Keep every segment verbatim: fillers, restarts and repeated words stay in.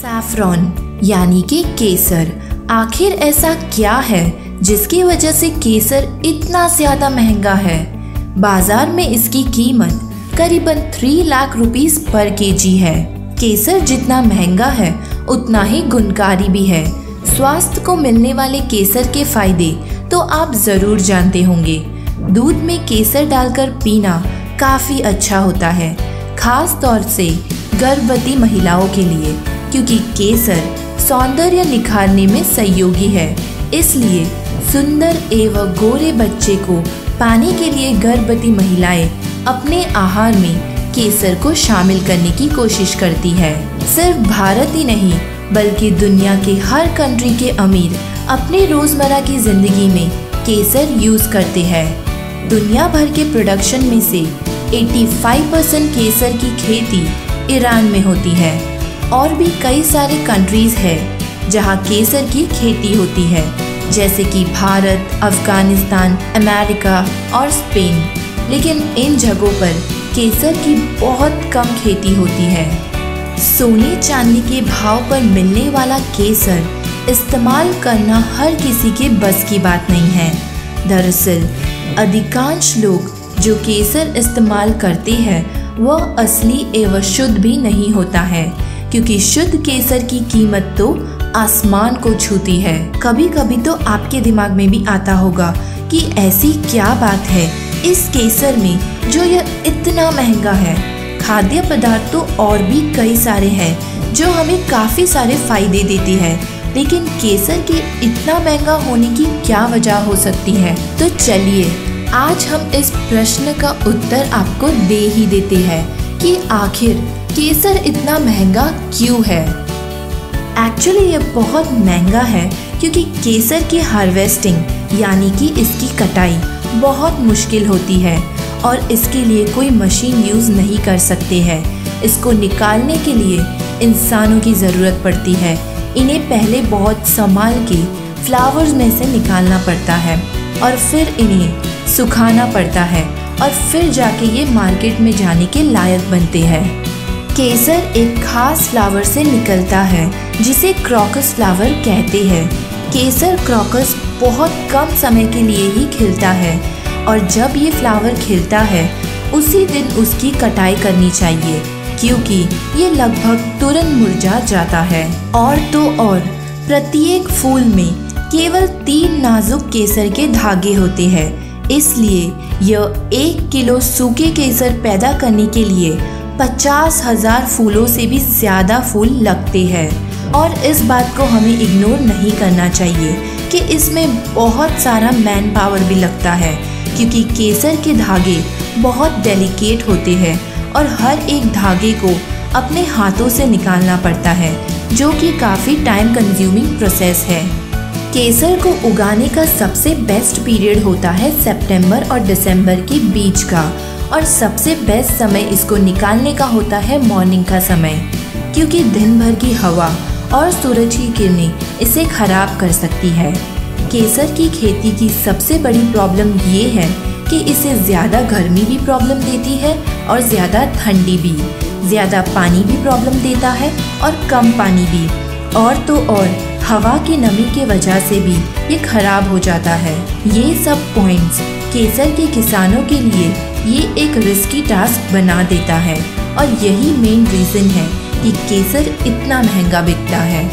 Saffron यानी कि केसर, आखिर ऐसा क्या है जिसकी वजह से केसर इतना ज्यादा महंगा है। बाजार में इसकी कीमत करीबन three lakh rupees per K G. केसर जितना महंगा है उतना ही गुणकारी भी है। स्वास्थ्य को मिलने वाले केसर के फायदे तो आप जरूर जानते होंगे। दूध में केसर डालकर पीना काफी अच्छा होता है, खास तौर से गर्भवती महिलाओं के लिए, क्योंकि केसर सौंदर्य निखारने में सहयोगी है। इसलिए सुंदर एवं गोरे बच्चे को पाने के लिए गर्भवती महिलाएं अपने आहार में केसर को शामिल करने की कोशिश करती है। सिर्फ भारत ही नहीं बल्कि दुनिया के हर कंट्री के अमीर अपने रोजमर्रा की जिंदगी में केसर यूज करते हैं। दुनिया भर के प्रोडक्शन में से पचासी परसेंट केसर की खेती ईरान में होती है। और भी कई सारे कंट्रीज हैं जहां केसर की खेती होती है, जैसे कि भारत, अफगानिस्तान, अमेरिका और स्पेन। लेकिन इन जगहों पर केसर की बहुत कम खेती होती है। सोने चांदी के भाव पर मिलने वाला केसर इस्तेमाल करना हर किसी के बस की बात नहीं है। दरअसल अधिकांश लोग जो केसर इस्तेमाल करते हैं वह असली एवं शुद्ध भी नहीं होता है, क्योंकि शुद्ध केसर की कीमत तो आसमान को छूती है। कभी कभी तो आपके दिमाग में भी आता होगा कि ऐसी क्या बात है इस केसर में जो यह इतना महंगा है। खाद्य पदार्थ तो और भी कई सारे हैं जो हमें काफी सारे फायदे देते हैं, लेकिन केसर के इतना महंगा होने की क्या वजह हो सकती है। तो चलिए आज हम इस प्रश्न का उत्तर आपको दे ही देते हैं कि आखिर केसर इतना महंगा क्यों है। एक्चुअली ये बहुत महंगा है क्योंकि केसर की हार्वेस्टिंग यानी कि इसकी कटाई बहुत मुश्किल होती है और इसके लिए कोई मशीन यूज नहीं कर सकते हैं। इसको निकालने के लिए इंसानों की ज़रूरत पड़ती है। इन्हें पहले बहुत संभाल के फ्लावर्स में से निकालना पड़ता है और फिर इन्हें सुखाना पड़ता है और फिर जाके ये मार्केट में जाने के लायक बनते हैं। केसर एक खास फ्लावर से निकलता है जिसे क्रॉकस फ्लावर कहते हैं। केसर क्रॉकस बहुत कम समय के लिए ही खिलता है और जब ये फ्लावर खिलता है उसी दिन उसकी कटाई करनी चाहिए, क्योंकि ये लगभग तुरंत मुरझा जाता है। और तो और प्रत्येक फूल में केवल तीन नाजुक केसर के धागे होते हैं, इसलिए यह एक किलो सूखे केसर पैदा करने के लिए पचास हजार फूलों से भी ज्यादा फूल लगते हैं। और इस बात को हमें इग्नोर नहीं करना चाहिए कि इसमें बहुत सारा मैन पावर भी लगता है, क्योंकि केसर के धागे बहुत डेलिकेट होते हैं और हर एक धागे को अपने हाथों से निकालना पड़ता है, जो कि काफ़ी टाइम कंज्यूमिंग प्रोसेस है। केसर को उगाने का सबसे बेस्ट पीरियड होता है सितंबर और दिसंबर के बीच का, और सबसे बेस्ट समय इसको निकालने का होता है मॉर्निंग का समय, क्योंकि दिन भर की हवा और सूरज की किरणें इसे खराब कर सकती है। केसर की खेती की सबसे बड़ी प्रॉब्लम ये है कि इसे ज़्यादा गर्मी भी प्रॉब्लम देती है और ज़्यादा ठंडी भी। ज़्यादा पानी भी प्रॉब्लम देता है और कम पानी भी, और तो और हवा की नमी के वजह से भी ये खराब हो जाता है। ये सब पॉइंट्स केसर के किसानों के लिए ये एक रिस्की टास्क बना देता है, और यही मेन रीज़न है कि केसर इतना महंगा बिकता है।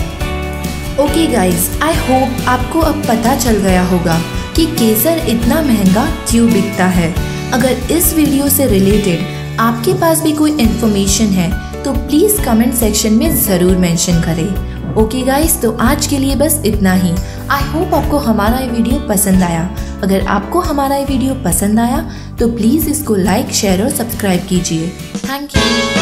ओके गाइज, आई होप आपको अब पता चल गया होगा कि केसर इतना महंगा क्यों बिकता है। अगर इस वीडियो से रिलेटेड आपके पास भी कोई इन्फॉर्मेशन है तो प्लीज़ कमेंट सेक्शन में ज़रूर मेंशन करें। ओके गाइस, तो आज के लिए बस इतना ही। आई होप आपको हमारा ये वीडियो पसंद आया। अगर आपको हमारा ये वीडियो पसंद आया तो प्लीज़ इसको लाइक, शेयर और सब्सक्राइब कीजिए। Thank you.